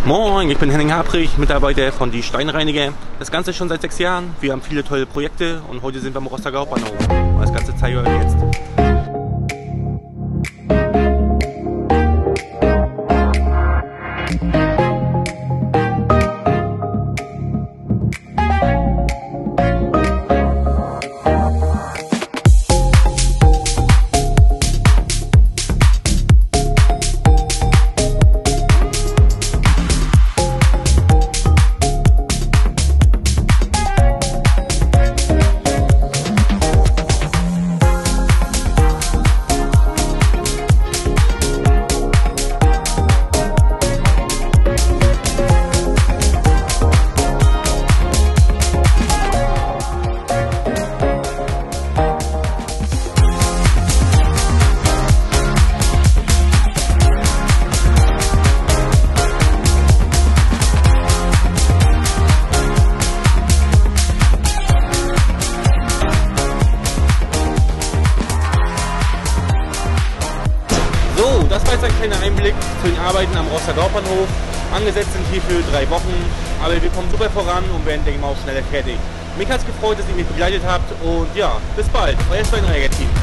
Moin, ich bin Henning Habrich, Mitarbeiter von Die Steinreiniger. Das Ganze schon seit 6 Jahren. Wir haben viele tolle Projekte und heute sind wir am Rostocker Hauptbahnhof. Und das Ganze zeige ich euch jetzt. So, das war jetzt ein kleiner Einblick zu den Arbeiten am Rostocker Hauptbahnhof. Angesetzt sind hierfür 3 Wochen, aber wir kommen super voran und werden, denke ich mal, auch schneller fertig. Mich hat es gefreut, dass ihr mich begleitet habt und ja, bis bald, euer Steinreiniger-Team.